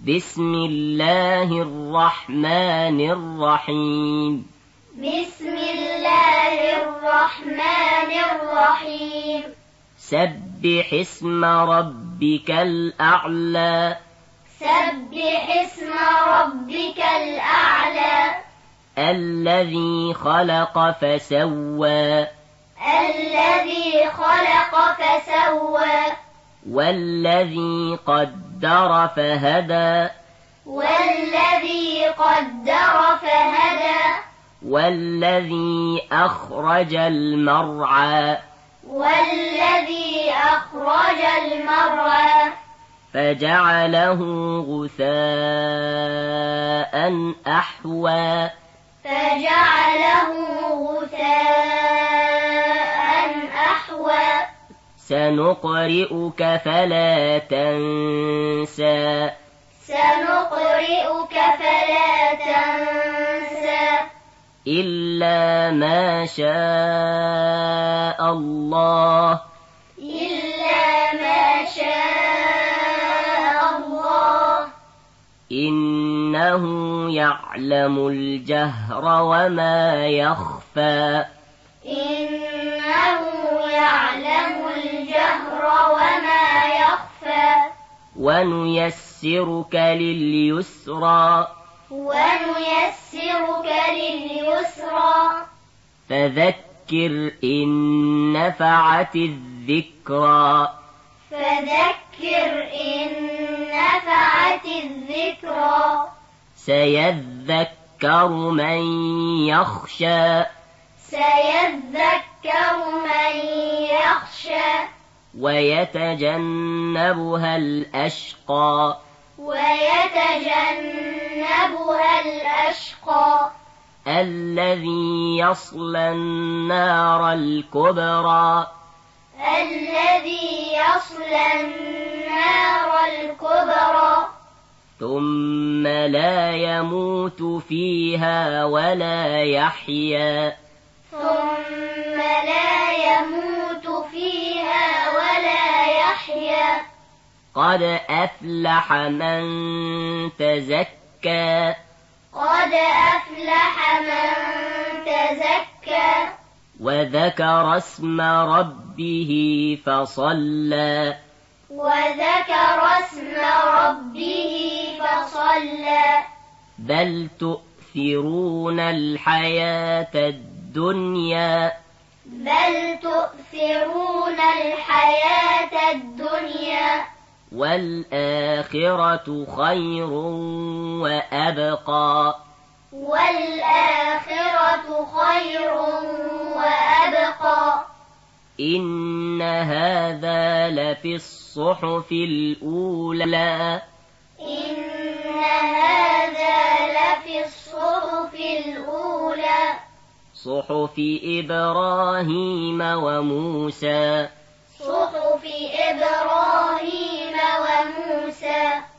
بسم الله الرحمن الرحيم. بسم الله الرحمن الرحيم. سبح اسم ربك الأعلى. سبح اسم ربك الأعلى. الذي خلق فسوى. الذي خلق فسوى. والذي قدر فهدى. والذي قدر فهدى. والذي أخرج المرعى. والذي أخرج المرعى. فجعله غثاء أحوى. فجعله غثاء أحوى. سنقرئك فلا تنسى. سنقرئك فلا تنسى. إلا ما شاء الله. إلا ما شاء الله. إنه يعلم الجهر وما يخفى. إنه يعلم الجهر وما يخفى. ونيسرك لليسرى. ونيسرك لليسرى. فذكر إن نفعت الذكرى. فذكر إن نفعت الذكرى. سيذكر من يخشى. سيذكر من يخشى. ويتجنبها الأشقى. ويتجنبها الأشقى. الذي يصلى النار الكبرى. الذي يصلى النار الكبرى. ثم لا يموت فيها ولا يحيا. ثم لا يموت فيها ولا يحيا. قد أفلح من تزكى. قد أفلح من تزكى. وذكر اسم ربه فصلى. وذكر اسم ربه فصلى. بل تؤثرون الحياة الدنيا. بل تؤثرون الحياة الدنيا. والآخرة خير وأبقى. والآخرة خير وأبقى. إن هذا لفي الصحف الأولى. إن هذا لفي الصحف الأولى. صحف إبراهيم وموسى. صحف إبراهيم وموسى.